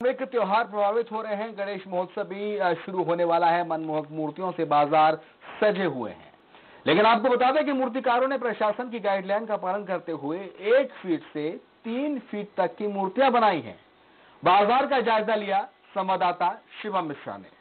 धार्मिक त्योहार प्रभावित हो रहे हैं। गणेश महोत्सव भी शुरू होने वाला है। मनमोहक मूर्तियों से बाजार सजे हुए हैं, लेकिन आपको बता दें कि मूर्तिकारों ने प्रशासन की गाइडलाइन का पालन करते हुए 1 फीट से 3 फीट तक की मूर्तियां बनाई हैं। बाजार का जायजा लिया संवाददाता शिवम मिश्रा ने।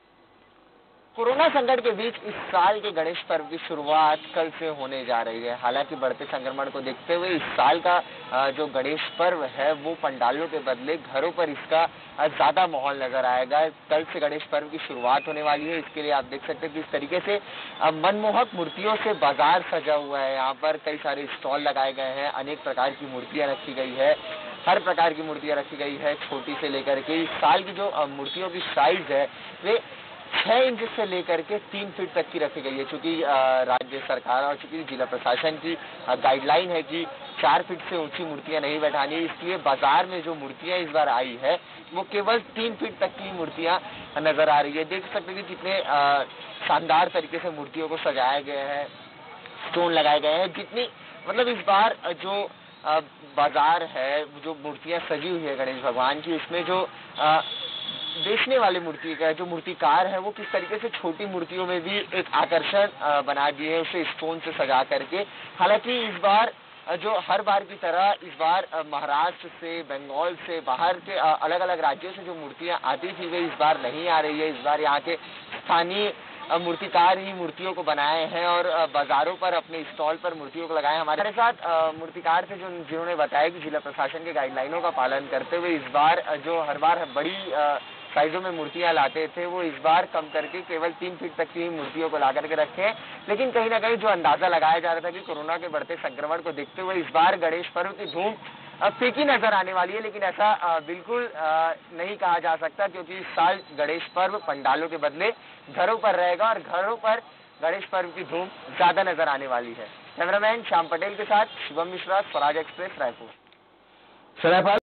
कोरोना संकट के बीच इस साल के गणेश पर्व की शुरुआत कल से होने जा रही है। हालांकि बढ़ते संक्रमण को देखते हुए इस साल का जो गणेश पर्व है वो पंडालों के बदले घरों पर इसका ज्यादा माहौल नजर आएगा। कल से गणेश पर्व की शुरुआत होने वाली है। इसके लिए आप देख सकते हैं कि इस तरीके से मनमोहक मूर्तियों से बाजार सजा हुआ है। यहाँ पर कई सारे स्टॉल लगाए गए हैं, अनेक प्रकार की मूर्तियां रखी गई है, हर प्रकार की मूर्तियां रखी गई है, छोटी से लेकर के। इस साल की जो मूर्तियों की साइज है वे 6 इंच से लेकर के 3 फीट तक की रखी गई है। चूंकि राज्य सरकार और चूंकि जिला प्रशासन की गाइडलाइन है कि 4 फीट से ऊंची मूर्तियां नहीं बैठानी, इसलिए बाजार में जो मूर्तियां इस बार आई है वो केवल 3 फीट तक की मूर्तियां नजर आ रही है। देख सकते हैं कि कितने शानदार तरीके से मूर्तियों को सजाया गया है, स्टोन लगाए गए हैं। जितनी मतलब इस बार जो बाजार है, जो मूर्तियां सजी हुई है गणेश भगवान की, उसमें जो बेचने वाले मूर्ति का जो मूर्तिकार है वो किस तरीके से छोटी मूर्तियों में भी एक आकर्षण बना दिए है, उसे स्टोन से सजा करके। हालांकि इस बार जो हर बार की तरह इस बार महाराष्ट्र से, बंगाल से, बाहर के अलग अलग राज्यों से जो मूर्तियां आती थी वे इस बार नहीं आ रही है। इस बार यहाँ के स्थानीय मूर्तिकार ही मूर्तियों को बनाए हैं और बाजारों पर अपने स्टॉल पर मूर्तियों को लगाए। हमारे साथ मूर्तिकार थे जिन्होंने बताया कि जिला प्रशासन के गाइडलाइनों का पालन करते हुए इस बार जो हर बार बड़ी साइजों में मूर्तियां लाते थे वो इस बार कम करके केवल 3 फीट तक की मूर्तियों को ला करके रखे हैं। लेकिन कहीं ना कहीं जो अंदाजा लगाया जा रहा था कि कोरोना के बढ़ते संक्रमण को देखते हुए इस बार गणेश पर्व की धूम फीकी नजर आने वाली है, लेकिन ऐसा बिल्कुल नहीं कहा जा सकता, क्योंकि इस साल गणेश पर्व पंडालों के बदले घरों पर रहेगा और घरों पर गणेश पर्व की धूम ज्यादा नजर आने वाली है। कैमरामैन श्याम पटेल के साथ शिवम मिश्रा, स्वराज एक्सप्रेस, रायपुर।